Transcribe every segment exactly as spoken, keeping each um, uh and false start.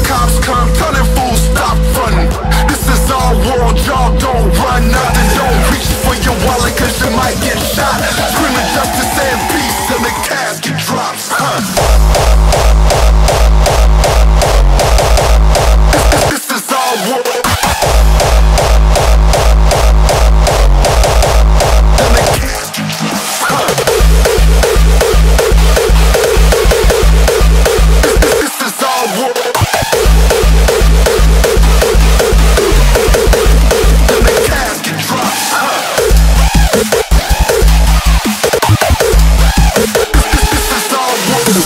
cops come, tell them fools stop running. This is our world, y'all don't run nothing. Don't reach for your wallet cause you might get shot. Screaming justice and peace till the casket drops, huh? This, this, this is our world. Till the casket drops, huh? This, this, this is our world. Till the casket drops, huh? This is our world.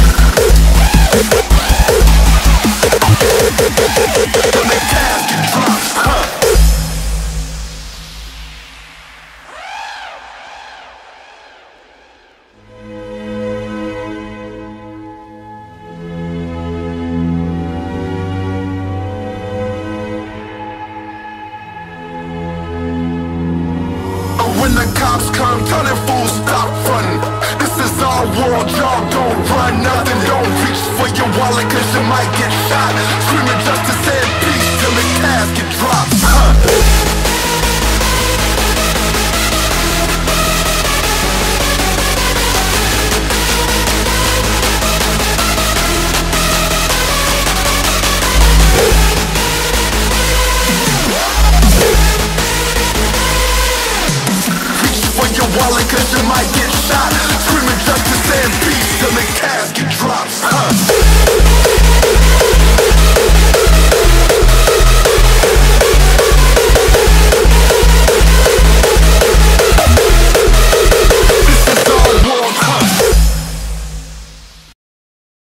Till the casket drops, huh? When the cops come, tell them fools stop running. This is our world, y'all don't run nothing. Don't reach for your wallet cause you might get shot. Screaming justice and peace till the casket drops, huh? Wallet cause you might get shot. Screaming justice and peace till the casket drops, huh?